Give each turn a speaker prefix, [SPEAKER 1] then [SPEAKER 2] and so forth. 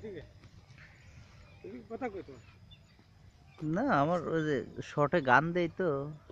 [SPEAKER 1] না আমার ওই যে শর্টে গান দেই তো